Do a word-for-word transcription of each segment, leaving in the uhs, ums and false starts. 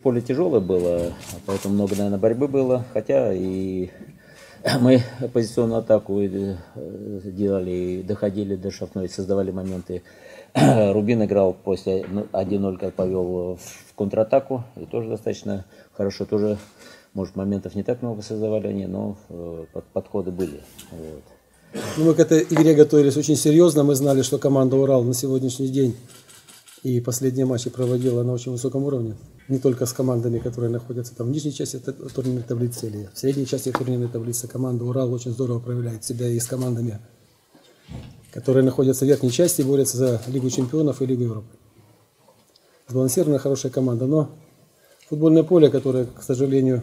поле тяжелое было, поэтому много, наверное, борьбы было. Хотя и мы позиционную атаку делали, доходили до штрафной, создавали моменты. Рубин играл после один ноль, как повел в контратаку. И тоже достаточно хорошо. Тоже, может, моментов не так много создавали они, но подходы были. Вот. Ну, мы к этой игре готовились очень серьезно. Мы знали, что команда «Урал» на сегодняшний день и последние матчи проводила на очень высоком уровне. Не только с командами, которые находятся там в нижней части турнирной таблицы или в средней части турнирной таблицы. Команда «Урал» очень здорово проявляет себя и с командами, которые находятся в верхней части и борются за Лигу чемпионов и Лигу Европы. Сбалансированная, хорошая команда. Но футбольное поле, которое, к сожалению,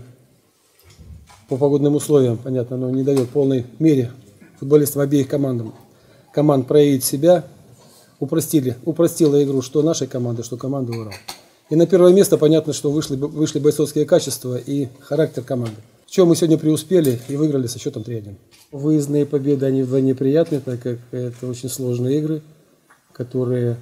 по погодным условиям, понятно, оно не дает в полной мере футболистам обеих командам, команд проявить себя, упростили, упростила игру что нашей команды, что команды «Урал». И на первое место понятно, что вышли, вышли бойцовские качества и характер команды. В чем мы сегодня преуспели и выиграли со счетом три один. Выездные победы, они вдвойне приятны, так как это очень сложные игры, которые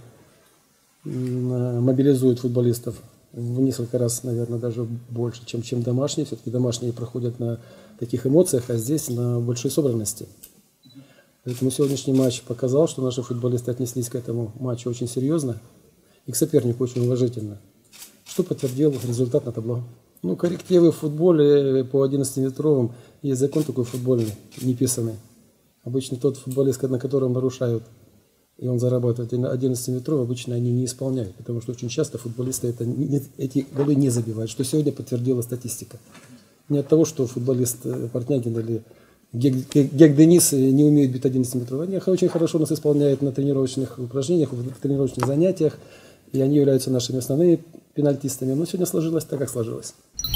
мобилизуют футболистов в несколько раз, наверное, даже больше, чем, чем домашние. Все-таки домашние проходят на таких эмоциях, а здесь на большой собранности. Поэтому сегодняшний матч показал, что наши футболисты отнеслись к этому матчу очень серьезно и к сопернику очень уважительно, что подтвердил результат на табло. Ну, коррективы в футболе по одиннадцатиметровым, есть закон такой футбольный, неписанный. Обычно тот футболист, на котором нарушают, и он зарабатывает одиннадцатиметровый, обычно они не исполняют, потому что очень часто футболисты это, эти голы не забивают, что сегодня подтвердила статистика. Не от того, что футболист Портнягин или Гек Денис не умеют бить одиннадцатиметровый, они очень хорошо нас исполняют на тренировочных упражнениях, в тренировочных занятиях, и они являются нашими основными пенальтистами. Но сегодня сложилось так, как сложилось.